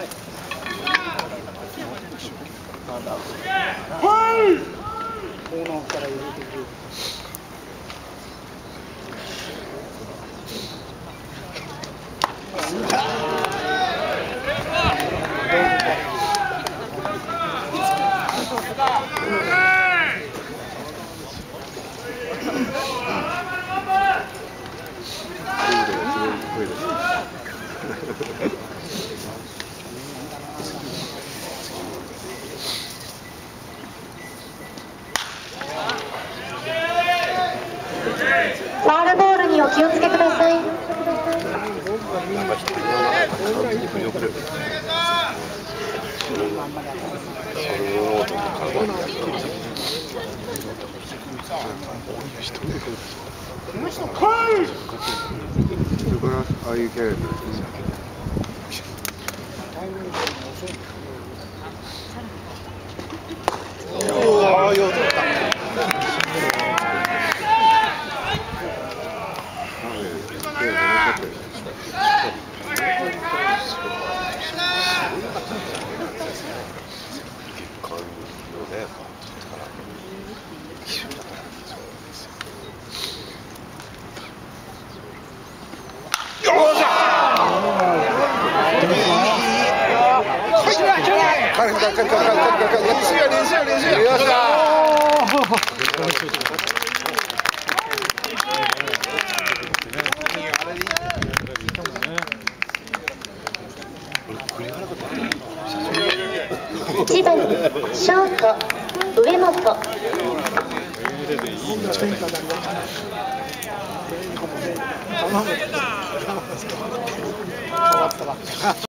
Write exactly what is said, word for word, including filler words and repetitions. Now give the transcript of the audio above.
ファールボールにお気をつけください。 ああいうキャラですね。 ああ、よう取った。 一番ショート上本。 変わったわ。